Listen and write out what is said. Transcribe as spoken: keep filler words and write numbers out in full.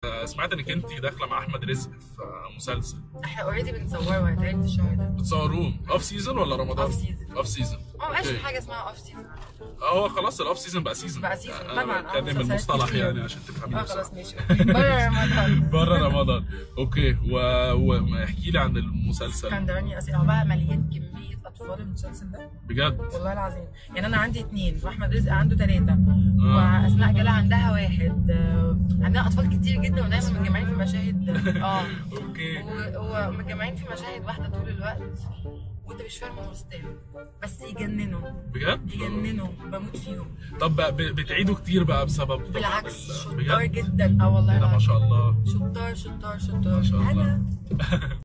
سمعت انك انت داخله مع احمد رزق في مسلسل. احنا اوريدي بنصوره هيتعرض الشهر ده. بتصوروه اوف سيزون ولا رمضان؟ اوف سيزون. اوف سيزون. ما بقاش في حاجه اسمها اوف سيزون. اه هو خلاص الاوف سيزون بقى سيزون. بقى سيزون انا طبعا. بتكلم من المصطلح يعني عشان تفهميني. اه خلاص ماشي. بره رمضان. بره رمضان. اوكي واحكي لي عن المسلسل. اسكندراني اصيل. هو بقى مليان كميه اطفال المسلسل ده بجد والله العظيم. يعني انا عندي اثنين واحمد رزق عنده ثلاثه آه. واسماء جلال عندها واحد. آه. عندنا اطفال كتير جدا ودايما متجمعين في مشاهد. اه اوكي. ومتجمعين في مشاهد واحده طول الوقت وانت مش فاهم هو ستايل بس يجننوا بجد يجننوا بموت فيهم. طب بتعيدوا كتير بقى بسبب بالعكس شطار جدا. اه والله ما شاء الله شطار شطار شطار ما شاء الله.